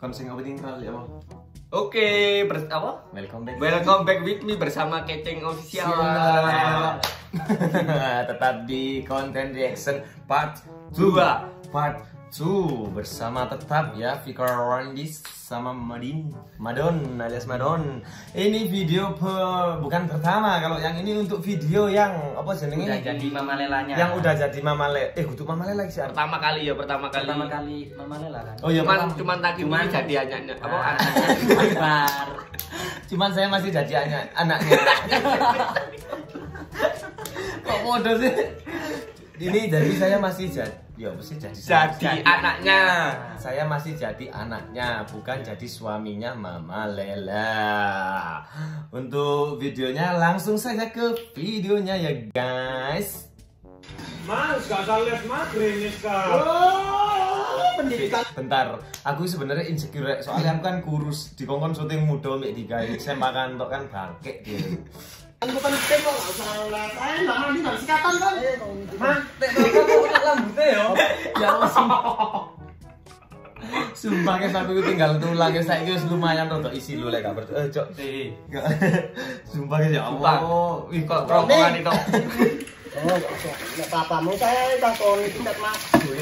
Konseng opening kali apa? Oke, apa? Welcome back with me bersama Keceng Official. Tetap di konten reaction part 2 bersama tetap ya Fikar Randis sama Madon alias Madon. Ini video bukan pertama, kalau yang ini untuk video yang apa jenenge? Udah jadi Mama Lelanya. Yang udah jadi Mama Lela. Untuk Mama Lela sih. Pertama kali Mama Lela kan. Oh iya, cuman tadi jadi anaknya. Apa Akbar. Cuman saya masih jadi anaknya. Kok bodoh sih? Ini jadi saya masih jadi anaknya. Saya masih jadi anaknya, bukan jadi suaminya Mama Lela. Untuk videonya langsung saja ke videonya ya guys. Mas, gak usah lihat maghrib kak. Pendidikan. Bentar, aku sebenarnya insecure soalnya aku kan kurus, dikongkon syuting muda mek digawe sempakan tok kan bangke dia. Bukan penting kok, gak usah lihat. Nggak mandi nggak sikatan kan? Mah, kok rambutnya ya? Ya Allah. Sumpah guys, aku tinggal tulang guys, saya guys lumayan rada isi lu lek gak percaya. Cok. Sumpah guys ya Allah. Wih kok rombongan itu. Oh, nek papamu saya takon tidak mas.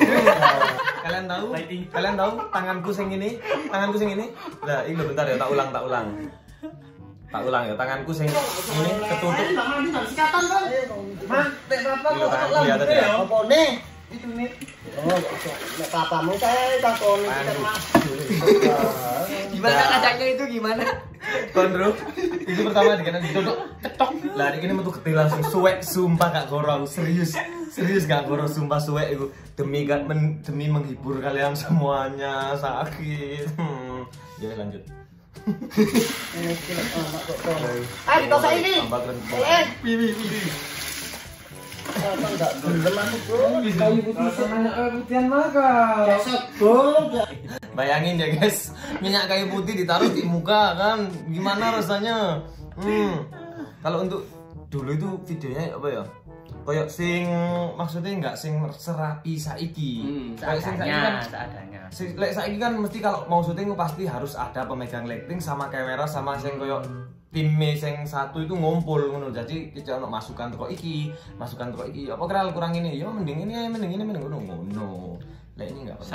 Kalian tahu tanganku sing ini? Lah, ini bentar ya, tak ulang. Tak ulang ya, tanganku sing ini ketutup. Nggak mandi nggak sikatan kan? Mah, nek papa kok kelihatan ya? Apa nih? Itu nih. Oh, nek papamu saya takon tidak mas. Gimana adanya itu gimana? Kondro, itu pertama dikanan ditutup ketok. Lah ini metu gede langsung suwek, sumpah gak gorong, serius gak gorong, sumpah suwek itu demi menghibur kalian semuanya sakit. Ya lanjut. Ayo kita saya ini. Piwi. Enggak belum masuk bro. Putihan maka. Bayangin ya guys, minyak kayu putih ditaruh di muka kan, gimana rasanya? Kalau untuk dulu itu videonya apa ya? Kayak sing maksudnya nggak sing serapi saiki. Kayak sing saiki kan seadanya. Lek saiki kan mesti kalau mau syuting pasti harus ada pemegang lighting sama kamera sama sing koyo tim sing satu itu ngumpul ngono. Jadi kita ono masukan teko iki. Apa kira kurang ini? Ya mending ngono. Lah ini enggak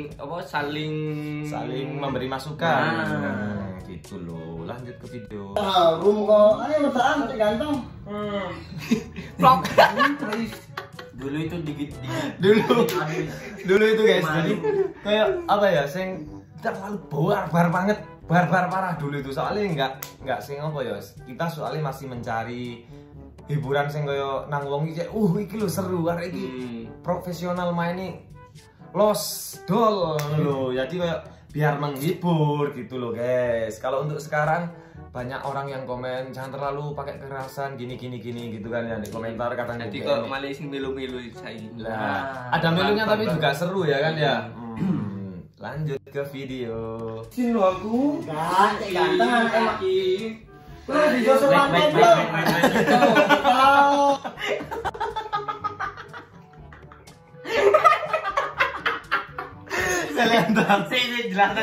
saling memberi masukan. Gitu loh. Lanjut ke video. Harum kok. Ayo mesraan ganteng. Vlog. Dulu itu dikit. Dulu itu guys. Jadi kayak apa ya, sing terlalu barbar parah dulu itu. Soalnya enggak sing apa ya. Kita soalnya masih mencari hiburan sing kaya nang wong iki iki lho seru, arek iki profesional main los dol lho. Jadi kayak biar menghibur gitu loh guys. Kalau untuk sekarang banyak orang yang komen jangan terlalu pakai kekerasan gini gitu kan ya di komentar katanya. Jadi kok malah sing milu-milu saiki. Lah, ada milunya tapi juga seru ya kan ya. Lanjut ke video. Sini aku. Ganteng anak iki. Di josolan bro. Kalian tahu sih jelas.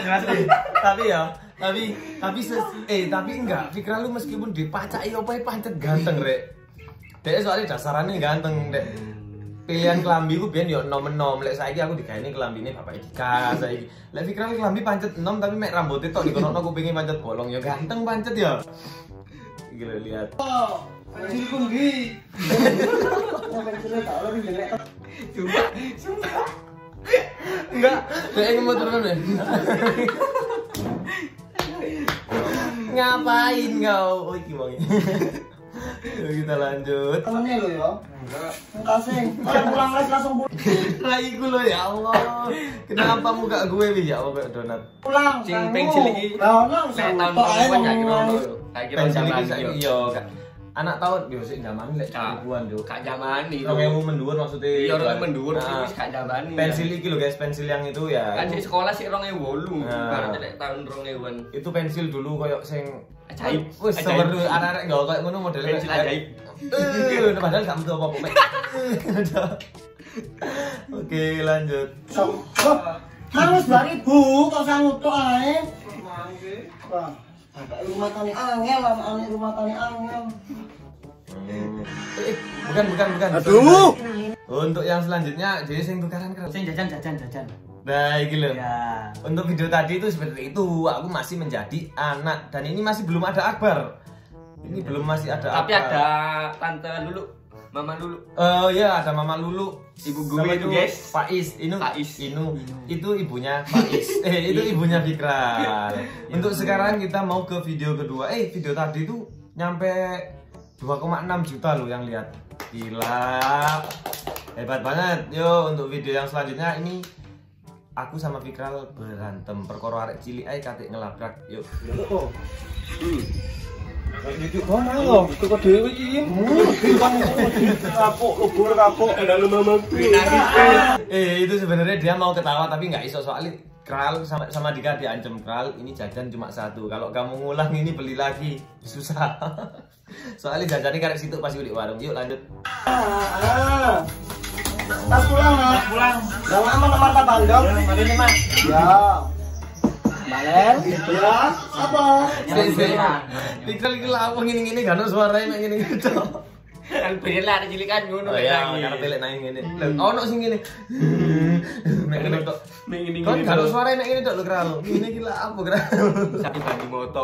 Tapi enggak, Fikra lu meskipun dipacai opo pancet ganteng rek. Dek soalnya dasarannya ganteng dek. Pilihan kelambi ku biyen yo nom-nom, lek saiki aku digaweni kelambine Bapak Ika saiki. Lek Fikra kelambi pancet nom tapi mek rambutnya tok dikonokno kupinge pancet bolong yo ganteng pancet ya. Gila lihat. Oh, anjir kundi. Pensilnya tak lebih jelek. Sumpah. Enggak, kayak ngemot temen ya. Ngapain kau? Oh iki wong. Yuk kita lanjut. Temennya lo ya? Enggak. Kasih. Pulang les langsung pulang. Lah iku lo ya Allah. Kenapa muka gue bi ya kayak donat? Pulang. Sing pensil iki. Lah ono Saya tahun berapa ya kira Pensil iki zaman saiki yo. Anak tahun yo sik zaman lek 2000-an yo. Kak zaman itu. 2000 menduwur maksudnya. Iya, 2000 menduwur wis kak zaman. Pensil iki lho guys, pensil yang itu ya. Kan di sekolah sik 2008. Baru lek tahun 2000-an. Itu pensil dulu koyo sing ajaib. Wis seru arek-arek nggawa koyo ngono modelnya pensil ajaib. Padahal gak butuh apa-apa. Oke, lanjut. Harus 2000 kok sang utuk ae. Wah, rumah tani angel, rumah tani angel. Bukan. Aduh. Untuk yang selanjutnya jadi sing tukaran karo. Sing jajan. Nah, iki lho. Ya. Untuk video tadi itu seperti itu, aku masih menjadi anak dan ini masih belum ada Akbar. Ini belum masih ada Tapi Akbar. ada tante Lulu, Mama Lulu. Oh ya, ada Mama Lulu. Ibu gue itu guys. Faiz, Faiz. Itu ibunya Faiz. Itu ibunya Fikral. Untuk sekarang kita mau ke video kedua. Video tadi itu nyampe 2,6 juta loh yang lihat. Gila. Hebat banget. Yo, untuk video yang selanjutnya ini aku sama Fikral berantem perkara arek cilik ae katik ngelabrak. Yuk. Iki kok mau kok dhewe iki. Kapuk, lubur kapuk. Ada mama. Itu sebenarnya dia mau ketawa tapi nggak iso soalnya Kral sama Dika diancam Kral ini jajan cuma satu. Kalau kamu ngulang ini beli lagi susah. Soalnya jajannya karek situ pasti di warung. Yuk lanjut. Tas pulang, Mas. Pulang. Yang lama nomor tak bandong. Mari nih, Mas. Ya. Balen. Ya. Apa? Fikral iki lha ngene-ngene gak ono suarane mek ngene-ngene tok. Kan bener lah ada cilikan ngono. Oh iya, karena telek nang ngene. Ono sing ngene. Mek ngene tok. Ning ngene. Kon gak ono suarane mek ngene tok lho Kral. Ngene iki lha apa Kral? Sakit bagi moto.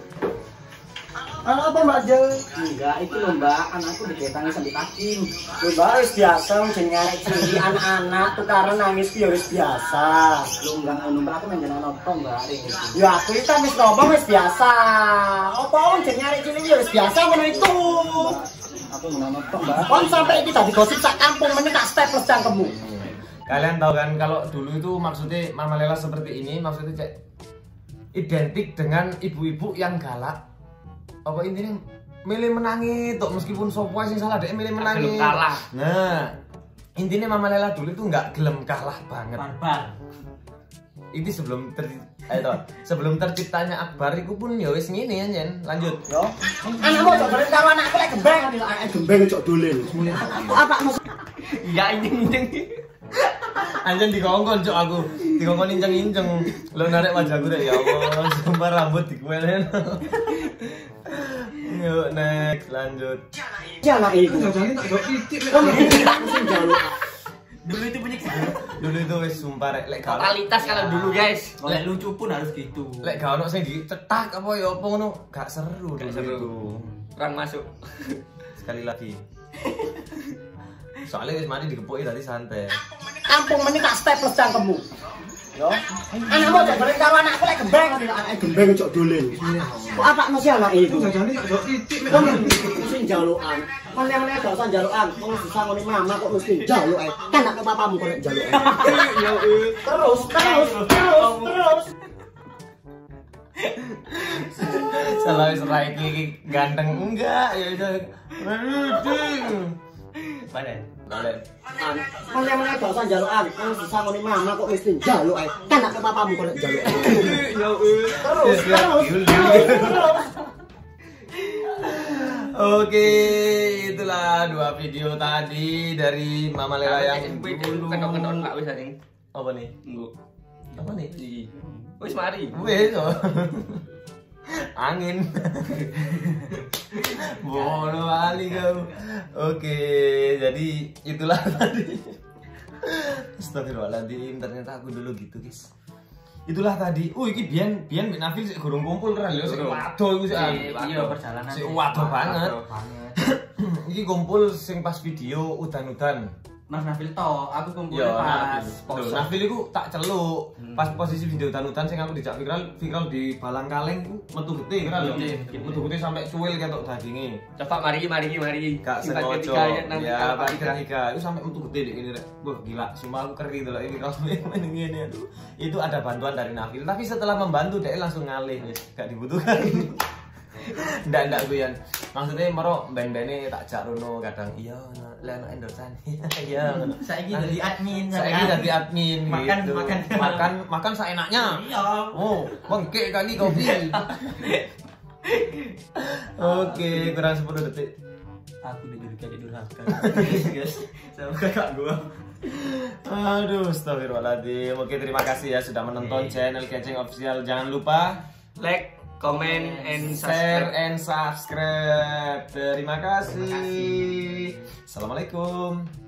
Anak apa Mbak Jeng? Enggak, itu loh Mbak, anakku diketangin sampai pagi. Mbak, wis biasa, jenenge cilik anak-anak tukaran nangis ki ya wis biasa. Lu enggak ngono Mbak, aku menjenengan apa Mbak? Ya aku itu wis ngomong wis biasa. Apa wong jenenge cilik ya wis biasa ngono itu. Aku mengenal apa Mbak? Kon sampai iki tadi gosip sak kampung meneh tak staples cangkemmu. Kalian tahu kan kalau dulu itu maksudnya Mama Lela seperti ini, maksudnya cek identik dengan ibu-ibu yang galak. Apa intinya milih menangi tok meskipun sopo sing salah dia milih menangi. Kalah. Nah, intinya Mama Lela dulu itu nggak gelem kalah banget. Barbar. Ini sebelum terciptanya Akbar itu pun ya wis ngene anjen. Lanjut. Yo. Anakmu cok bareng karo anakku lek gembeng, anake gembeng cok dolen. Apa maksud? Iya injing. Anjen dikongkon cok aku. Dikongkon injeng-injeng. Lo narik wajahku deh ya Allah, sumpah rambut dikuelen. Yuk next lanjut. Ya anak iku. Jajane tak do titik Dulu itu punya Dulu itu wis sumpah lek gak totalitas kalau dulu guys. Lek lucu pun harus gitu. lek gak ono sing dicetak apa ya apa ngono gak seru Gak dulu seru. itu. Kurang masuk. Sekali lagi. Soalnya wis mari dikepuki tadi santai. Kampung meneh tak staples cangkemmu. Yo. Anakmu cok bareng karo anakku lek gembeng, anake gembeng cok dolen. Apa mesti anak iku? Jajane tak do titik Mesti njalukan. Meneh-meneh gak usah njalukan. Wong susah ngene mama kok mesti njaluk ae. Kan nek papamu kok nek njaluk ae. Terus. Salah wis raiki iki ganteng enggak ya udah. Balen. Meneh-meneh gak usah njalukan. Wong susah ngene mama kok mesti njaluk ae. Kan nek papamu kok nek njaluk ae. Terus. Oke, itulah dua video tadi dari Mama Lela yang kendor-kendor Pak wis aning. apa nih? Engko. Apa nih? Iki. Wis mari. Wes. Angin. Bono kali kau. Oke, jadi itulah tadi. Astagfirullahaladzim, ternyata aku dulu gitu guys. Itulah tadi. Iki biyen Mbak Nafil sik gurung kumpul kan lho sik wado iku sik. Iya perjalanan. Sik wado banget. Iki kumpul sing pas video udan-udan. Mas Nafil to, aku kumpul Yo, pas Nafil. Nafil iku tak celuk. Pas posisi video udan-udan sing aku dijak Fikral di Balang Kaleng ku metu gede Fikral. Metu gede sampai cuwil ketok daginge. Coba mari. Gak sengaja. Ya, bagi ketiga itu sampai metu gede ini rek. Wah, gila, sumpah aku keri delok ini kalau ngene aduh. Itu ada bantuan dari Nafil, tapi setelah membantu dia langsung ngalih wis, gak dibutuhkan. Ndak guyon. Maksudnya maro ben-bene tak jak rono kadang iya lek ana endorsan. Iya. Saiki dadi admin. Saiki dadi admin gitu. Makan seenaknya. Iya. Oh, bengkek kali kopi. Oke, kurang 10 detik. Aku udah jadi kayak durhaka. Guys, sama kakak gua. Aduh, astagfirullahaladzim. Oke, terima kasih ya sudah menonton channel Keceng Official. Jangan lupa Like, comment, and share subscribe. and subscribe. Terima kasih. Assalamualaikum.